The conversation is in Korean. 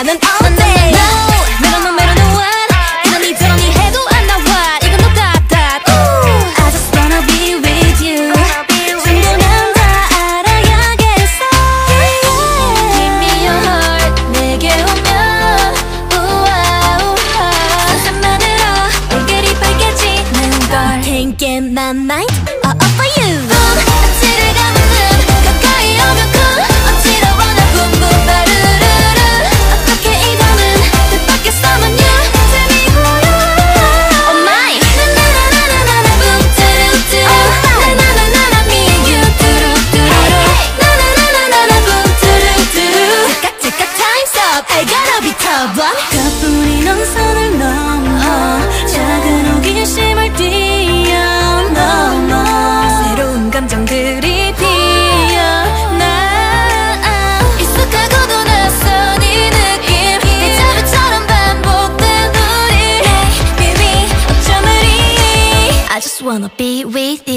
나는 all day 메로노 one 이러니 저러니 해도 안 나와 이건 너 답답 I just wanna be with you 정도면 다 알아야겠어 Give me your heart 내게 오면 우와 우와 상상만으로 얼굴이 빨개지는 걸 Can't get my mind all for you 어찌를 가면 가까이 오면 어지러워 나 붐붐 바르르르 어떻게 이 밤은 뜻밖에서만 you Tell me who you are Oh my 나나나나나나 붐뚜루뚜 나나나나나 me and you 뚜루뚜루 나나나나나나 붐뚜루뚜루 티깍티깍 time's up I gotta be top one 가뿐히 넌 선을 넘어 작은 호기심을 뛰어넘어 새로운 감정들이 피어나 익숙하고도 낯선 이 느낌 데자뷰처럼 반복된 우리 Hey baby 어쩜 이리 I just wanna be with you